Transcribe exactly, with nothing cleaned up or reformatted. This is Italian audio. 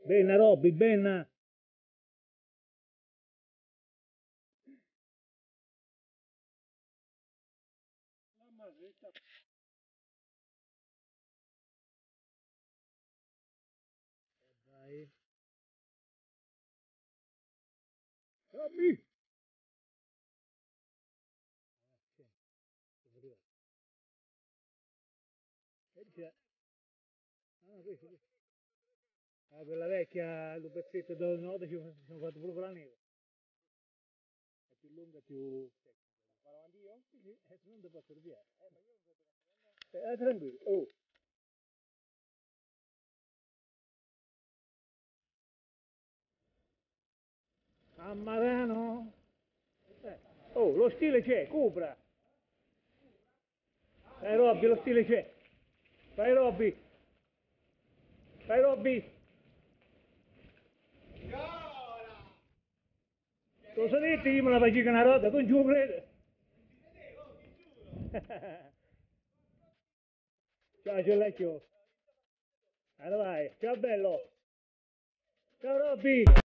Bene Robby, bene. Dai. Robby! E c'è. Ah, questo, questo. Ah, quella vecchia, il pezzetto dove una volta ci siamo fatto proprio la neve. È più lunga, più secca. Vado avanti io? Sì, sì, eh, se non ti posso via. Eh, ma io non so dove. Eh, tranquillo. Oh. A Marano? Eh. Oh, lo stile c'è, Cupra. Dai Robby, lo stile c'è. Vai Robby. Vai Robby. Cosa dite? Io me la faccio una rotta, tu non ci vuoi credere. Ciao Cellecchio. Allora vai, ciao bello. Ciao Robby.